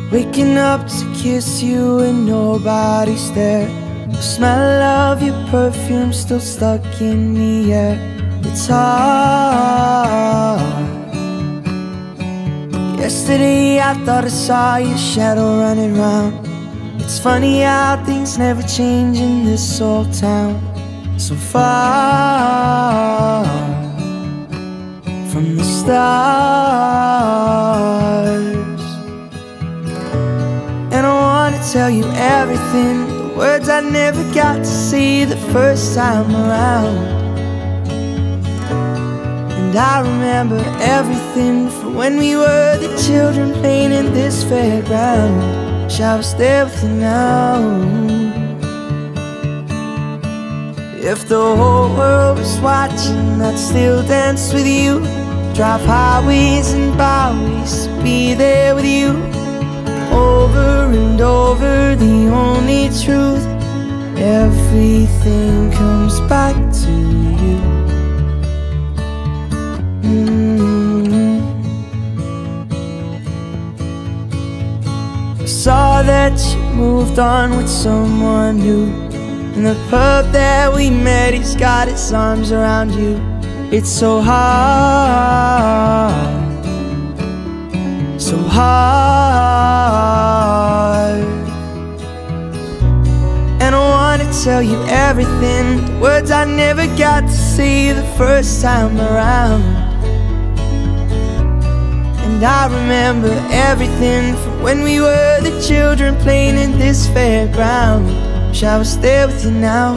Waking up to kiss you and nobody's there. The smell of your perfume still stuck in the air. It's hard. Yesterday I thought I saw your shadow running round. It's funny how things never change in this old town. So far from the stars. And I wanna tell you everything, the words I never got to say the first time around. And I remember everything from when we were the children playing in this fairground. Wish I was there with you now. If the whole world was watching, I'd still dance with you. Drive highways and byways to be there with you. Over and over, the only truth, everything comes back to you. I saw that you moved on with someone new. In the pub that we met, he's got his arms around you. It's so hard, so hard. And I wanna tell you everything, the words I never got to say the first time around. And I remember everything from when we were the children playing in this fairground. Wish I was there with you now.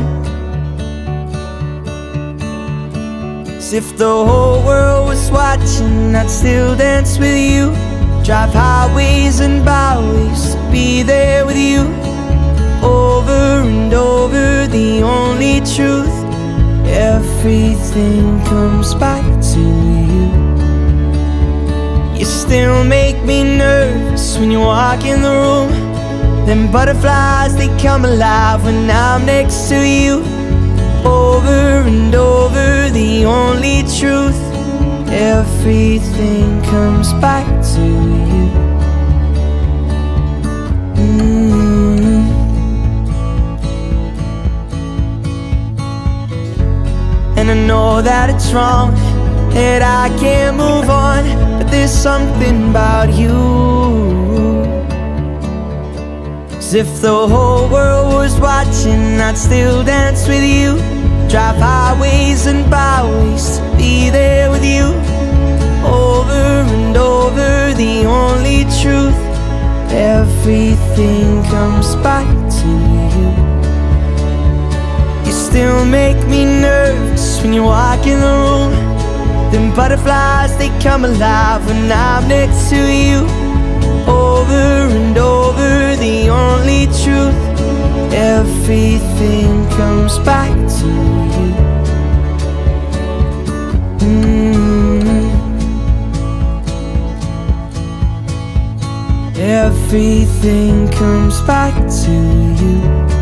As if the whole world was watching, I'd still dance with you. Drive highways and byways to be there with you. Over and over, the only truth, everything comes back to you. You still make me nervous when you walk in the room. Them butterflies, they come alive when I'm next to you. Over and over, the only truth, everything comes back to you. And I know that it's wrong, that I can't move on, but there's something about you. As if the whole world was watching, I'd still dance with you. Drive highways and byways to be there with you. Over and over, the only truth, everything comes back to you. You still make me nervous when you walk in the room. Them butterflies, they come alive when I'm next to you. Over and over, the only truth, everything comes back to you. Everything comes back to you.